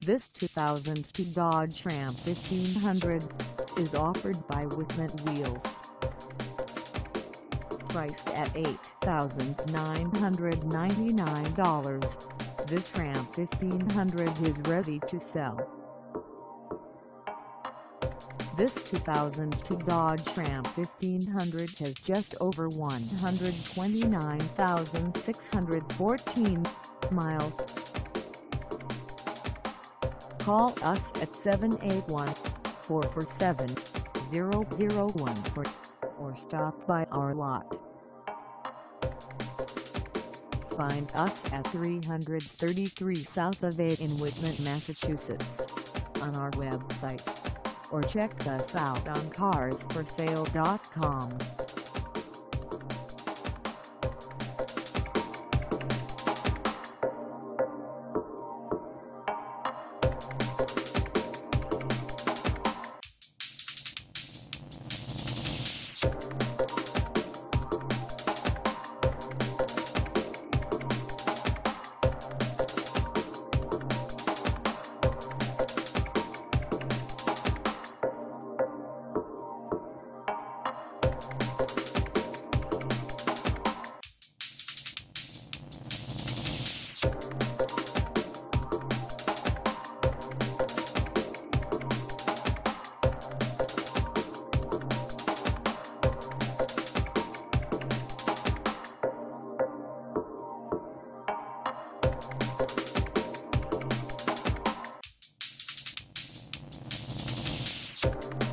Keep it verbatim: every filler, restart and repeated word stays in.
This two thousand two Dodge Ram fifteen hundred is offered by Whitman Wheels. Priced at eight thousand nine hundred ninety-nine dollars, this Ram fifteen hundred is ready to sell. This two thousand two Dodge Ram fifteen hundred has just over one hundred twenty-nine thousand six hundred fourteen miles. Call us at seven eight one, four four seven, zero zero one four or stop by our lot. Find us at three thirty-three South Ave in Whitman, Massachusetts, on our website, or check us out on cars for sale dot com. You